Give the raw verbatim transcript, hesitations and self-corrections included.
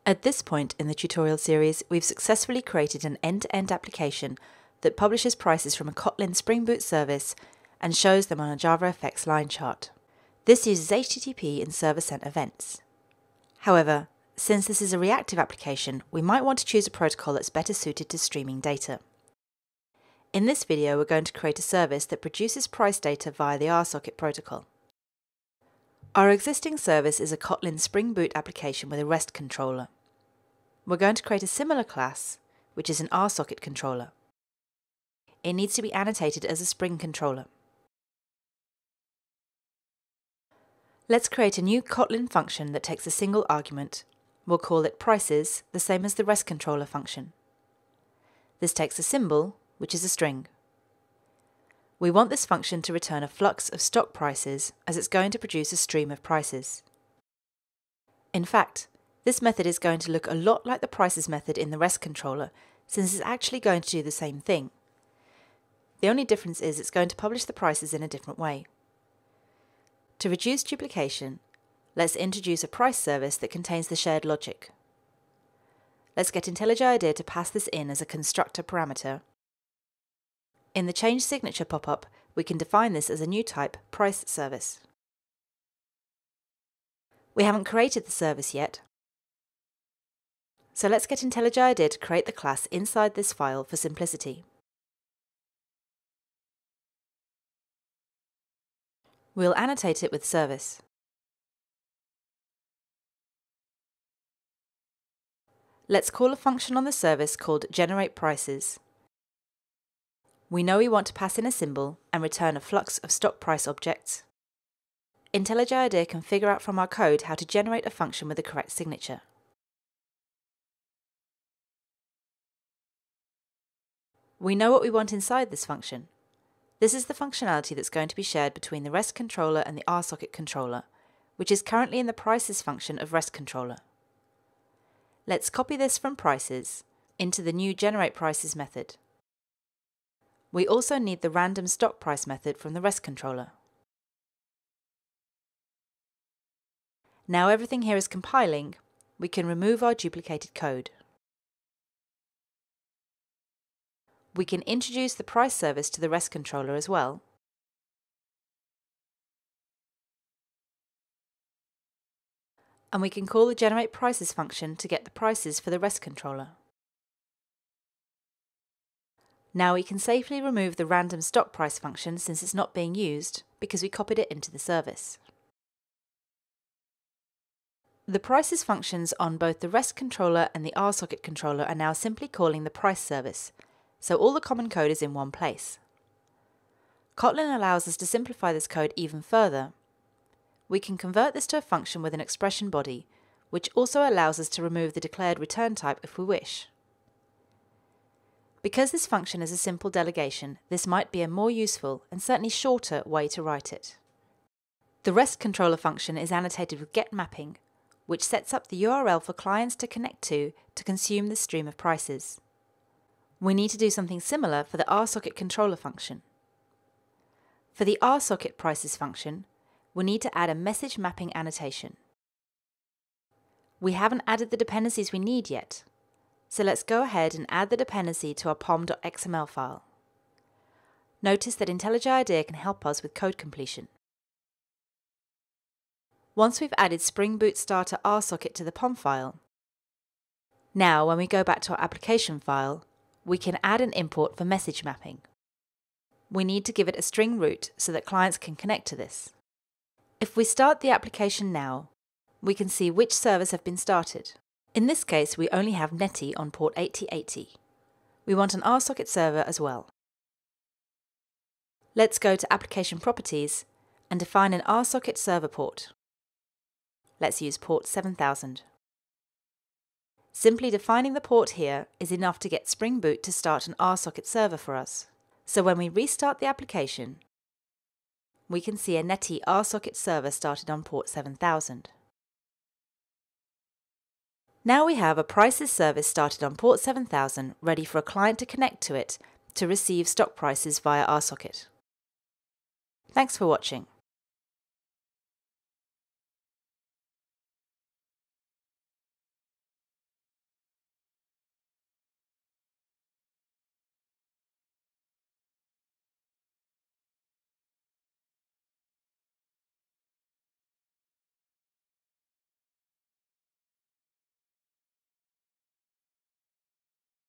At this point in the tutorial series, we've successfully created an end-to-end application that publishes prices from a Kotlin Spring Boot service and shows them on a JavaFX line chart. This uses H T T P and server-sent events. However, since this is a reactive application, we might want to choose a protocol that's better suited to streaming data. In this video, we're going to create a service that produces price data via the RSocket protocol. Our existing service is a Kotlin Spring Boot application with a REST controller. We're going to create a similar class, which is an RSocket controller. It needs to be annotated as a Spring controller. Let's create a new Kotlin function that takes a single argument. We'll call it prices, the same as the REST controller function. This takes a symbol, which is a string. We want this function to return a flux of stock prices, as it's going to produce a stream of prices. In fact, this method is going to look a lot like the prices method in the REST controller, since it's actually going to do the same thing. The only difference is it's going to publish the prices in a different way. To reduce duplication, let's introduce a price service that contains the shared logic. Let's get IntelliJ to pass this in as a constructor parameter. In the change signature pop-up, we can define this as a new type, price service. We haven't created the service yet, so let's get IntelliJ to create the class inside this file for simplicity. We'll annotate it with service. Let's call a function on the service called generatePrices. We know we want to pass in a symbol and return a flux of stock price objects. IntelliJ can figure out from our code how to generate a function with the correct signature. We know what we want inside this function. This is the functionality that's going to be shared between the REST controller and the RSocket controller, which is currently in the prices function of REST controller. Let's copy this from prices into the new generatePrices method. We also need the random stock price method from the REST controller. Now everything here is compiling, we can remove our duplicated code. We can introduce the price service to the REST controller as well. And we can call the generatePrices function to get the prices for the REST controller. Now we can safely remove the random stock price function since it's not being used because we copied it into the service. The prices functions on both the REST controller and the RSocket controller are now simply calling the price service, so all the common code is in one place. Kotlin allows us to simplify this code even further. We can convert this to a function with an expression body, which also allows us to remove the declared return type if we wish. Because this function is a simple delegation, this might be a more useful and certainly shorter way to write it. The REST controller function is annotated with getMapping, which sets up the U R L for clients to connect to to consume the stream of prices. We need to do something similar for the RSocket controller function. For the RSocket prices function, we need to add a message mapping annotation. We haven't added the dependencies we need yet, so let's go ahead and add the dependency to our pom dot X M L file. Notice that IntelliJ can help us with code completion. Once we've added Spring Boot Starter RSocket to the pom file, now when we go back to our application file, we can add an import for message mapping. We need to give it a string root so that clients can connect to this. If we start the application now, we can see which servers have been started. In this case, we only have Netty on port eighty eighty. We want an RSocket server as well. Let's go to Application Properties and define an RSocket server port. Let's use port seven thousand. Simply defining the port here is enough to get Spring Boot to start an RSocket server for us. So when we restart the application, we can see a Netty RSocket server started on port seven thousand. Now we have a prices service started on port seven thousand ready for a client to connect to it to receive stock prices via RSocket. Thanks for watching.